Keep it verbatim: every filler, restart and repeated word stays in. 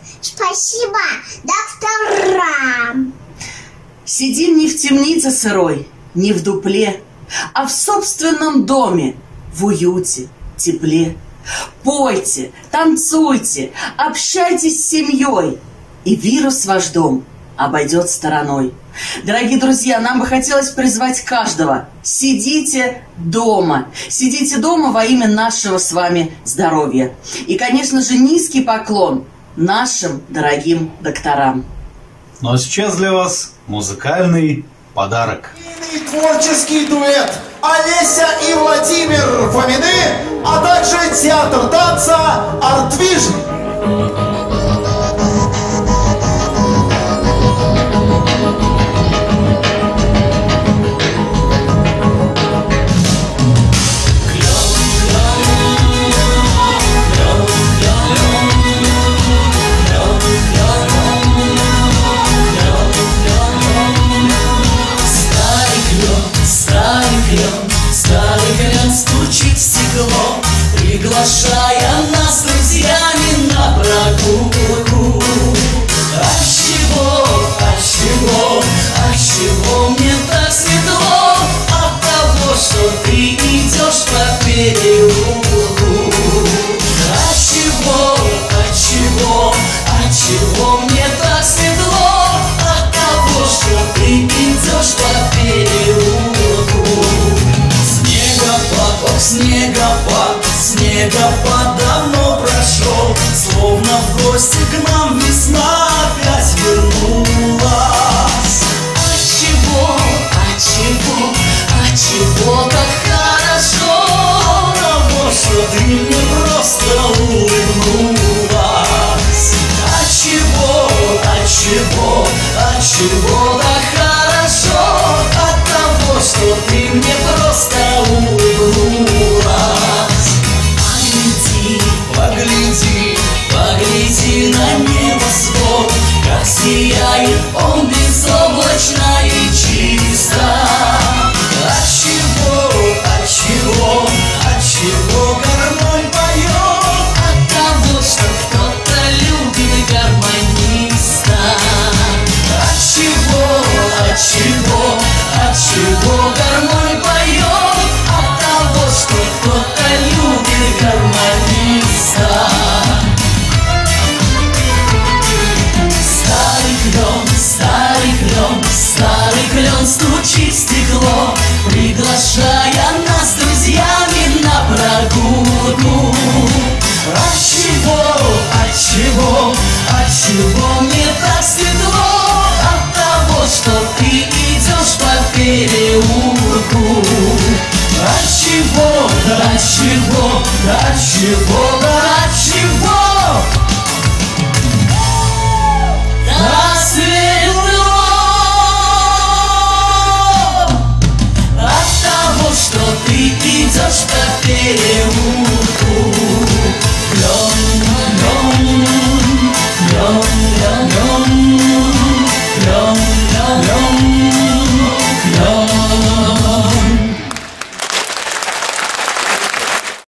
Спасибо докторам. Сидим не в темнице сырой, не в дупле, а в собственном доме, в уюте, тепле. Пойте, танцуйте, общайтесь с семьей, и вирус ваш дом обойдет стороной. Дорогие друзья, нам бы хотелось призвать каждого: сидите дома, сидите дома во имя нашего с вами здоровья. И, конечно же, низкий поклон нашим дорогим докторам. Ну а сейчас для вас музыкальный подарок. Творческий дуэт Олеся и Владимир Фомины, а также театр танца «Артвижн». Стучит в стекло, приглашая нас с друзьями на прогулку. Отчего, отчего, отчего мне так светло? От того, что ты идешь по переулку. Отчего, отчего, отчего мне так светло? От того, что ты идешь по переулку. Снегопад, снегопад, снегопад давно прошел, словно в гости к нам весна опять вернулась. Отчего, отчего, отчего так хорошо? Того, что ты мне просто улыбнулась. Отчего, отчего, отчего так хорошо? От того, что ты мне просто улыбнулась. Погляди, погляди на небосвод, как сияет он безоблачно и чисто. Отчего, отчего, отчего гармонь поет? От того, что кто-то любит гармониста. Отчего, отчего, отчего гармонь поет? От того, что кто-то любит гармониста. Старый клен, старый клен, старый клен стучит в стекло, приглашая нас с друзьями на прогулку. Отчего, отчего, отчего мне так светло? От того, что ты идешь по переулку. Отчего, отчего, отчего, отчего так светло? От того, что ты идешь по переулку.